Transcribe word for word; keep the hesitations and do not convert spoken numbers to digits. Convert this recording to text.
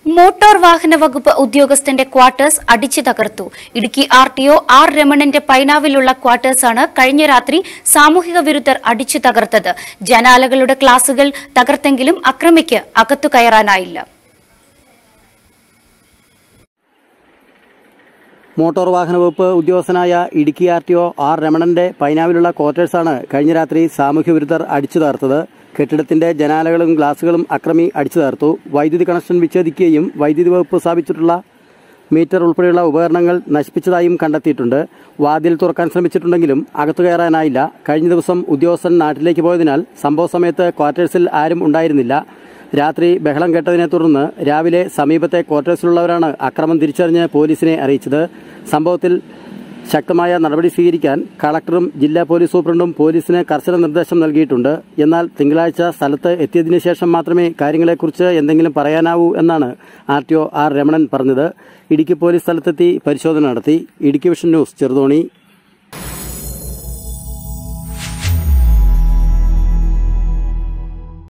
Motor വാഹന വകുപ്പ് ഉദ്യോഗസ്ഥന്റെ ക്വാർട്ടേഴ്സ് അടിച്ചു തകർത്തു. Idukki R T O R രമണന്റെ പൈനാവിലുള്ള ക്വാർട്ടേഴ്സാണ് കഴിഞ്ഞ രാത്രി സാമൂഹിക വിരുദ്ധർ അടിച്ചു തകർത്തത്. ജനാലകളുടെ ഗ്ലാസുകൾ തകർത്തെങ്കിലും അക്രമിക്ക് അകത്തു കയറാനായില്ല. മോട്ടോർ വാഹന വകുപ്പ് ഉദ്യോഗസ്ഥനായ Idukki R T O R രമണന്റെ പൈനാവിലുള്ള ക്വാർട്ടേഴ്സാണ് കഴിഞ്ഞ രാത്രി സാമൂഹ്യ വിരുദ്ധർ അടിച്ചു തകർത്തത്. കെട്ടിടത്തിന്റെ ജനാലകളും ഗ്ലാസുകളും അക്രമി അടിച്ചു തകർത്തു. വൈദ്യുതി കണക്ഷൻ വിച്ഛേദിക്കുകയും വൈദ്യുതി വകുപ്പ് സ്ഥാപിച്ചിട്ടുള്ള മീറ്റർ ഉൾപ്പെടെയുള്ള ഉപകരണങ്ങൾ നശിപ്പിച്ചതായും കണ്ടെത്തിയിട്ടുണ്ട്. വാതിൽ തുറക്കാൻ ശ്രമിച്ചിട്ടുണ്ടെങ്കിലും അകത്തു കയറാനായില്ല. കഴിഞ്ഞ ദിവസം ഉദ്യോഗസ്ഥൻ നാട്ടിലേക്ക് പോയതിനാൽ സംഭവ സമയത്ത് ക്വാർട്ടേഴ്സിൽ ആരും ഉണ്ടായിരുന്നില്ല. രാത്രി ബഹളം കേട്ടതിനെ തുടർന്ന് രാവിലെ സമീപത്തെ ക്വാർട്ടേഴ്സിലുള്ളവരാണ് അക്രമം തിരിച്ചറിഞ്ഞ് പോലീസിനെ അറിയിച്ചത്. സംഭവത്തിൽ ശക്തമായ നടപടി സ്വീകരിക്കാൻ കളക്ടറും ജില്ലാ പോലീസ് സൂപ്രണ്ടും പോലീസിന് കർശന നിർദ്ദേശം നൽകിയിട്ടുണ്ട്. എന്നാൽ തിങ്കളാഴ്ച സ്ഥലത്ത് എത്തിയതിനു ശേഷം മാത്രമേ കാര്യങ്ങളെക്കുറിച്ച് എന്തെങ്കിലും പറയാനാവൂ എന്നാണ് R T O R Ramanan പറഞ്ഞത്. ഇടുക്കി പോലീസ് സ്ഥലത്തെത്തി പരിശോധന നടത്തി. Idukki vision news Cheruthoni.